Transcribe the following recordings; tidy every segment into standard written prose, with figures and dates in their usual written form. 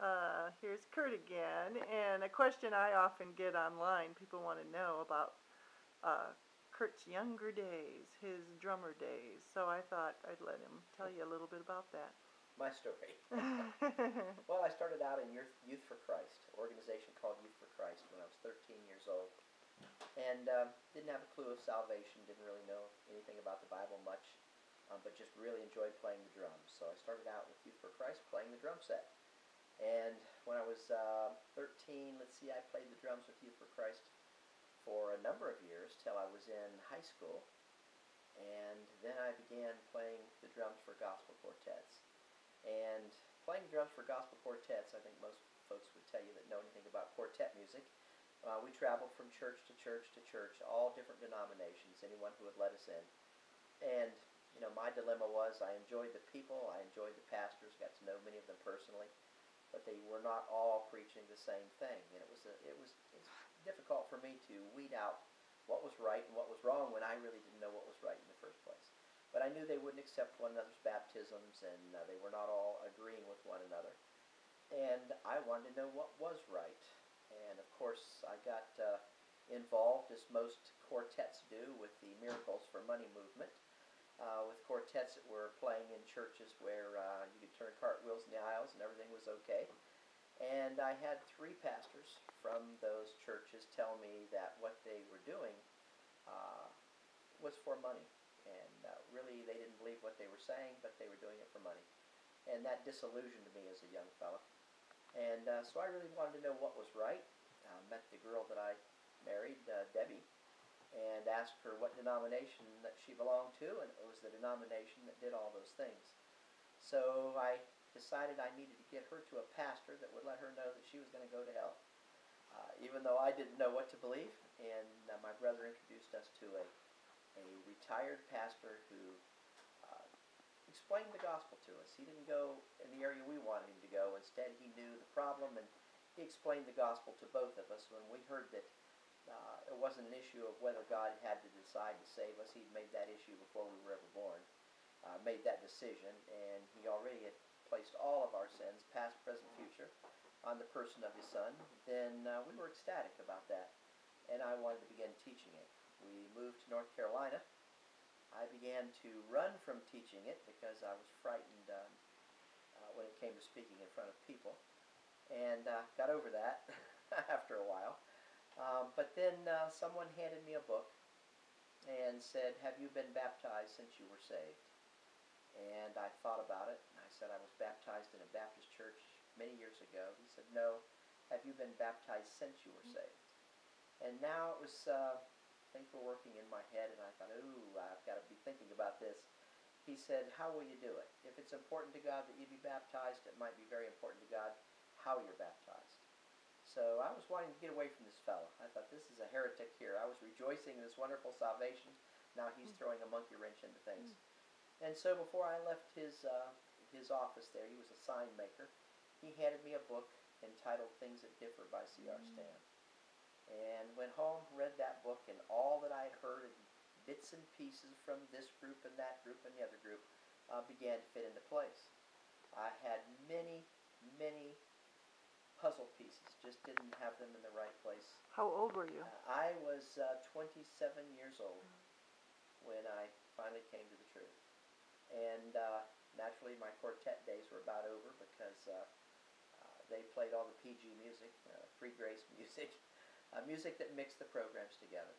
Here's Curt again, and a question I often get online. People want to know about Curt's younger days, his drummer days. So I thought I'd let him tell you a little bit about that. My story. Well, I started out in Youth for Christ, an organization called Youth for Christ, when I was 13 years old. And didn't have a clue of salvation, didn't really know anything about the Bible much, but just really enjoyed playing the drums. So I started out with Youth for Christ playing the drum set. And when I was 13, I played the drums with Youth for Christ for a number of years till I was in high school. And then I began playing the drums for gospel quartets. And playing drums for gospel quartets, I think most folks would tell you that know anything about quartet music. We traveled from church to church to church, all different denominations, anyone who would let us in. And, my dilemma was I enjoyed the people, I enjoyed the pastors, got to know many of them personally, but they were not all preaching the same thing. And it was difficult for me to weed out what was right and what was wrong when I really didn't know what was right in the first place. But I knew they wouldn't accept one another's baptisms, and they were not all agreeing with one another. And I wanted to know what was right. And of course, I got involved, as most quartets do, with the Miracles for Money movement, with quartets that were playing in churches where you could turn cartwheels in the aisles and everything was okay. And I had 3 pastors from those churches tell me that what they were doing was for money. And really, they didn't believe what they were saying, but they were doing it for money. And that disillusioned me as a young fellow. And so I really wanted to know what was right. Met the girl that I married, Debbie, and asked her what denomination that she belonged to, and it was the denomination that did all those things. So I decided I needed to get her to a pastor that would let her know that she was going to go to hell, even though I didn't know what to believe. And my brother introduced us to a retired pastor who explained the gospel to us. He didn't go in the area we wanted him to go. Instead, he knew the problem, and he explained the gospel to both of us. When we heard that it wasn't an issue of whether God had to decide to save us, he'd made that issue before we were ever born, made that decision, and he already had placed all of our sins, past, present, future, on the person of his Son. Then we were ecstatic about that, and I wanted to begin teaching it. We moved to North Carolina. I began to run from teaching it because I was frightened when it came to speaking in front of people, and got over that after a while. But then someone handed me a book and said, "Have you been baptized since you were saved?" And I thought about it, and I said, "I was baptized in a Baptist church many years ago." He said, "No, have you been baptized since you were saved?" And now it was things were working in my head, and I thought, ooh, I've got to be thinking about this. He said, "How will you do it? If it's important to God that you be baptized, it might be very important to God how you're baptized." So I was wanting to get away from this fellow. I thought, this is a heretic here. I was rejoicing in this wonderful salvation. Now he's throwing a monkey wrench into things. And so before I left his office there, he was a sign maker, he handed me a book entitled Things That Differ by C.R. Stam. And went home, read that book, and all that I had heard in bits and pieces from this group and that group and the other group began to fit into place. I had many, many puzzle pieces, just didn't have them in the right place. How old were you? I was 27 years old when I finally came to the truth. And naturally, my quartet days were about over because they played all the PG music, free grace music, music that mixed the programs together.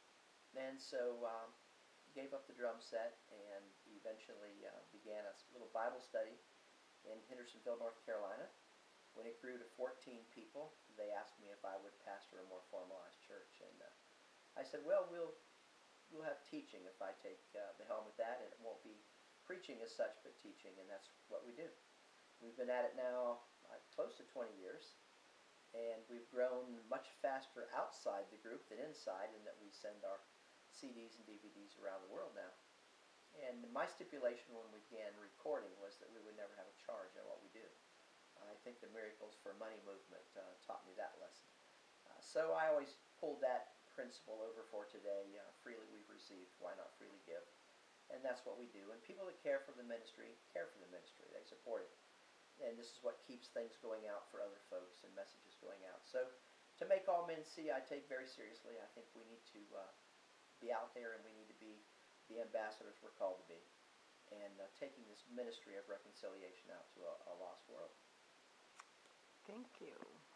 And so gave up the drum set and eventually began a little Bible study in Hendersonville, North Carolina. When it grew to 14 people, they asked me if I would pastor a more formalized church. And I said, well, we'll have teaching if I take the helm with that, and it won't be preaching as such, but teaching, and that's what we do. We've been at it now close to 20 years, and we've grown much faster outside the group than inside, in that we send our CDs and DVDs around the world now. And my stipulation when we began recording was that we would never have a charge on what we do. I think the Miracles for Money movement taught me that lesson. So I always pulled that principle over for today. Freely we've received, why not freely give? And that's what we do. And people that care for the ministry, care for the ministry. They support it. and this is what keeps things going out for other folks and messages going out. So to make all men see, I take very seriously. I think we need to be out there, and we need to be the ambassadors we're called to be, and taking this ministry of reconciliation out to a lost world. Thank you.